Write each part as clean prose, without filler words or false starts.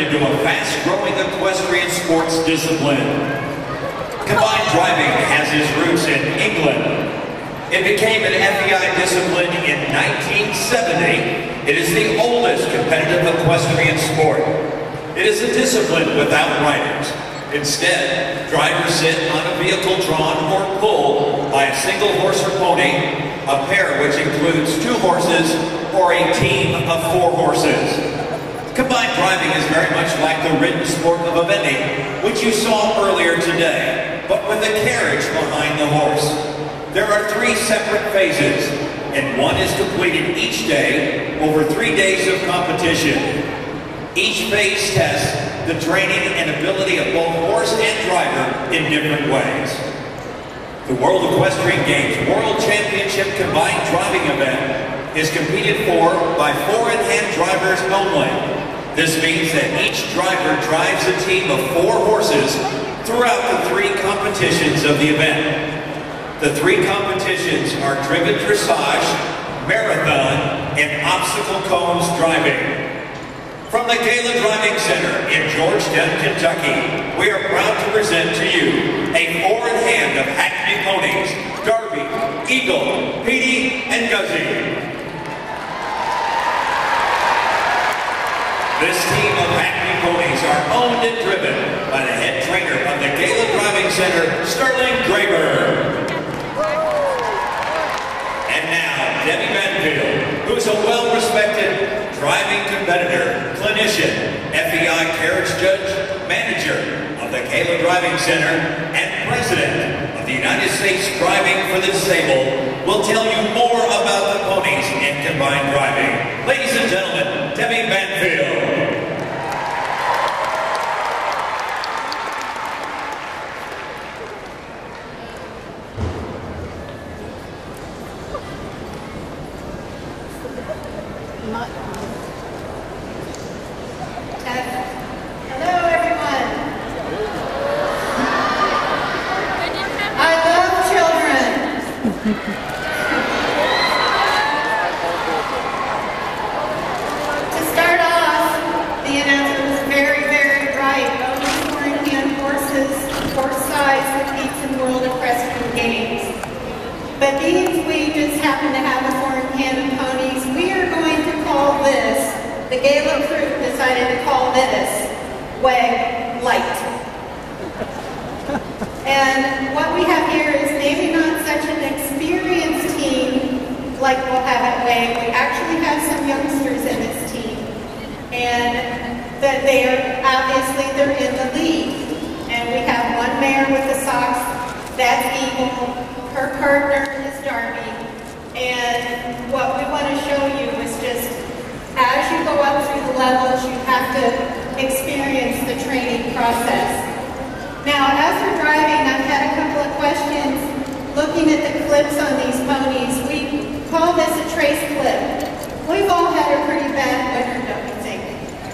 into a fast-growing equestrian sports discipline. Combined driving has its roots in England. It became an FEI discipline in 1970. It is the oldest competitive equestrian sport. It is a discipline without riders. Instead, drivers sit on a vehicle drawn or pulled by a single horse or pony, a pair which includes 2 horses, or a team of 4 horses. Combined driving is very much like the ridden sport of eventing, which you saw earlier today, but with a carriage behind the horse. There are 3 separate phases, and one is completed each day over 3 days of competition. Each phase tests the training and ability of both horse and driver in different ways. The World Equestrian Games World Championship Combined Driving event is competed for by 4-in-hand drivers only. This means that each driver drives a team of 4 horses throughout the 3 competitions of the event. The 3 competitions are driven dressage, marathon, and obstacle cones driving. From the Gayla Driving Center in Georgetown, Kentucky, we are proud to present to you a 4-in-hand of Hackney ponies, Darby, Eagle, Petey, and Guzzy. This team of Hackney ponies are owned and driven by the head trainer of the Gayla Driving Center, Sterling Graburn. And now, Debbie Banfield, who is a well-respected driving competitor, clinician, FEI carriage judge, manager of the Gayla Driving Center, and president of the United States Driving for the Disabled, will tell you more about the ponies and combined driving. Ladies and gentlemen, Debbie Banfield. But these we just happen to have a 4-in-hand of ponies. We are going to call this, the Gayla crew decided to call this WEG Light. And what we have here is maybe not such an experienced team like we'll have at WEG. We actually have some youngsters in this team. And that they are, obviously they're in the lead. And we have one mare with the socks, that's Eagle. Her partner is Darby, and what we want to show you is just as you go up through the levels, you have to experience the training process. Now, as we're driving, I've had a couple of questions looking at the clips on these ponies. We call this a trace clip. We've all had a pretty bad winter, don't you think?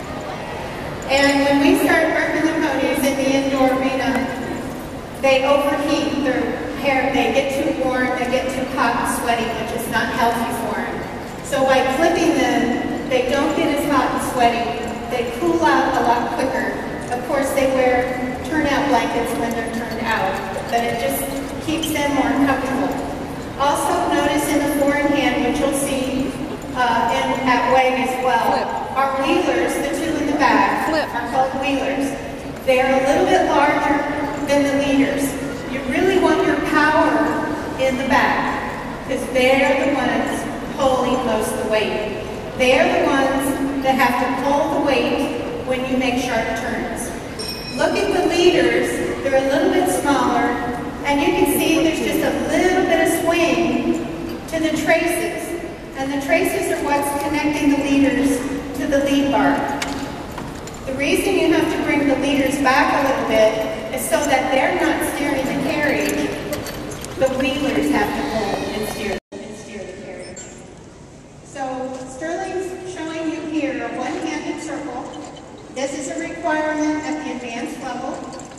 And when we start working the ponies in the indoor arena, they overheat their hair, they get too warm, they get too hot and sweaty, which is not healthy for them. So by clipping them, they don't get as hot and sweaty. They cool out a lot quicker. Of course, they wear turnout blankets when they're turned out, but it just keeps them more comfortable. Also, notice in the 4-in-hand, which you'll see at WEG as well, our wheelers, the 2 in the back, are called wheelers. They are a little bit larger than the leaders. You really want your power in the back, because they're the ones pulling most of the weight. They're the ones that have to pull the weight when you make sharp turns. Look at the leaders, they're a little bit smaller, and you can see there's just a little bit of swing to the traces. And the traces are what's connecting the leaders to the lead bar. The reason you have to bring the leaders back a little bit is so that they're not steering the carriage. The wheelers have to pull and steer the carriage. So Sterling's showing you here a one-handed circle. This is a requirement at the advanced level.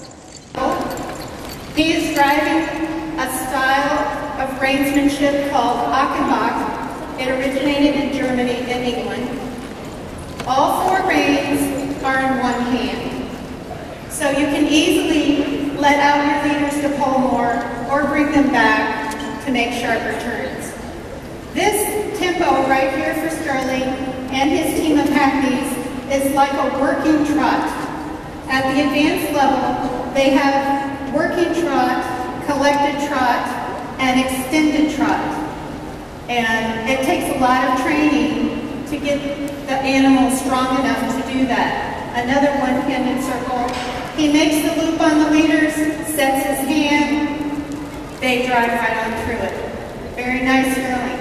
He is driving a style of reinsmanship called Achenbach. It originated in Germany and England. All 4 reins are in one hand. So you can easily let out your leaders to pull more or bring them back to make sharper turns. This tempo right here for Sterling and his team of hackneys is like a working trot. At the advanced level, they have working trot, collected trot, and extended trot. And it takes a lot of training to get the animal strong enough to do that. Another one-handed circle. He makes the loop on the leaders, sets his hand, they drive right on through it. Very nice, Sterling.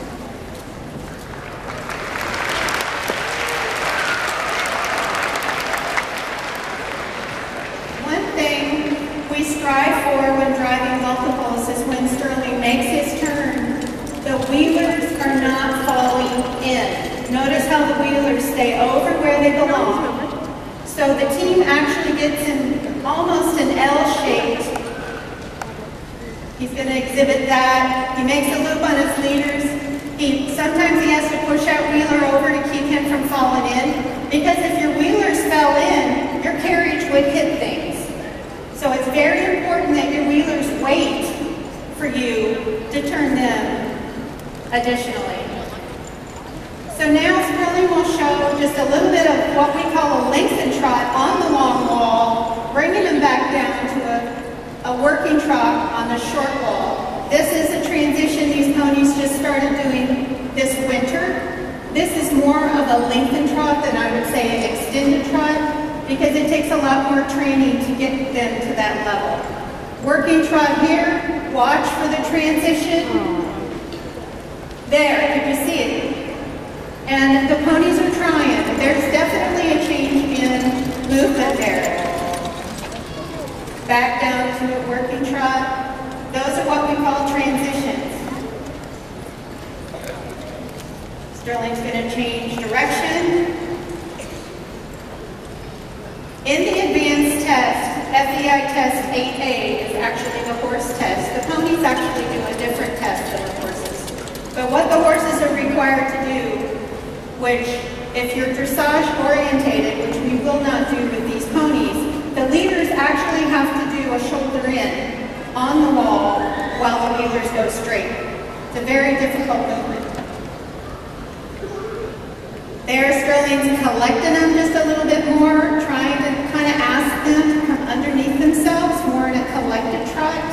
One thing we strive for when driving multiples is when Sterling makes his turn, the wheelers are not falling in. Notice how the wheelers stay over where they belong. So the team actually gets in almost an L shape. He's going to exhibit that. He makes a loop on his leaders. Sometimes he has to push that wheeler over to keep him from falling in, because if your wheelers fell in, your carriage would hit things. So it's very important that your wheelers wait for you to turn them additionally. So now Sterling will show just a little bit of what we call a lengthen trot on the long wall, bringing them back down to a working trot on the short wall. This is a transition these ponies just started doing this winter. This is more of a lengthen trot than I would say an extended trot, because it takes a lot more training to get them to that level. Working trot here, watch for the transition. There, you can see it. And the ponies are trying. There's definitely a change in movement there. Back down to a working trot. Those are what we call transitions. Sterling's going to change direction. In the advanced test, FEI test 8A is actually the horse test. The ponies actually do a different test than the horses. But what the horses are required to do, which if you're dressage orientated, which we will not do with these ponies, the leaders actually have to do a shoulder in on the wall while the wheelers go straight. It's a very difficult movement. There, Sterling's collecting them just a little bit more, trying to kind of ask them to come underneath themselves, more in a collected trot.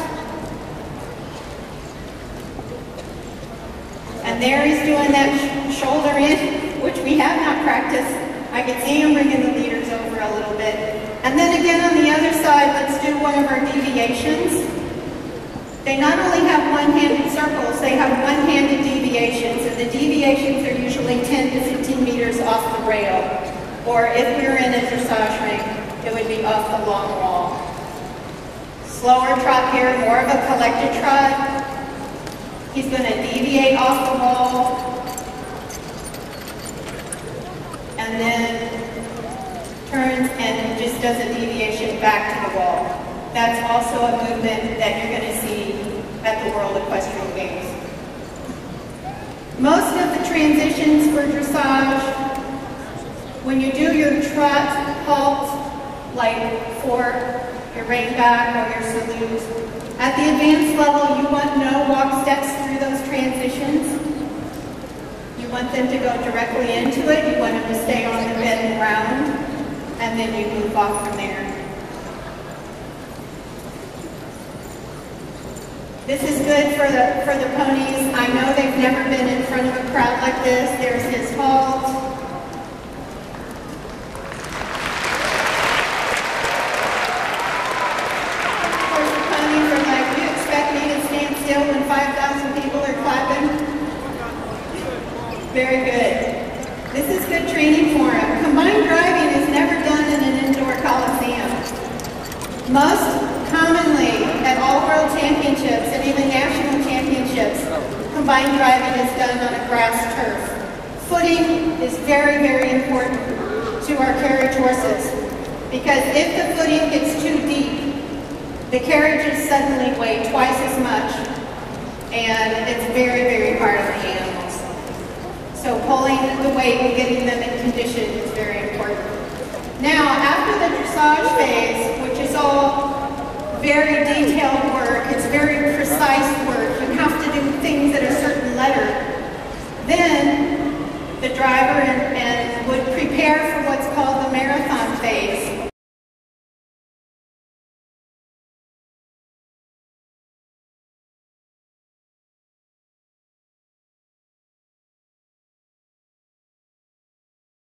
And there he's doing that shoulder in, which we have not practiced. I can see him bringing the leaders over a little bit. And then again on the other side, let's do one of our deviations. They not only have one-handed circles, they have one-handed deviations, and the deviations are usually 10 to 15 meters off the rail. Or if we were in a dressage ring, it would be off the long wall. Slower trot here, more of a collected trot. He's going to deviate off the wall. And then turns and just does a deviation back to the wall. That's also a movement that you're going to see at the World Equestrian Games. Most of the transitions for dressage, when you do your trot halt, like for your rein back or your salute, at the advanced level, you want no walk steps through those transitions. You want them to go directly into it. You want them to stay on the bend round, and then you move off from there. This is good for the ponies. I know they've never been in front of a crowd like this. There's his halt. Of course, the ponies are like, you expect me to stand still when 5,000 people are clapping? Very good. This is good training for him. Combined driving is never done in an indoor coliseum. Most commonly, at all world championships and even national championships, combined driving is done on a grass turf. Footing is very, very important to our carriage horses, because if the footing gets too deep, the carriages suddenly weigh twice as much, and it's very, very hard on the animals. So pulling the weight and getting them in condition is very important. Now, after the dressage phase, which is all very detailed work, it's very precise work, you have to do things at a certain letter, then the driver would prepare for what's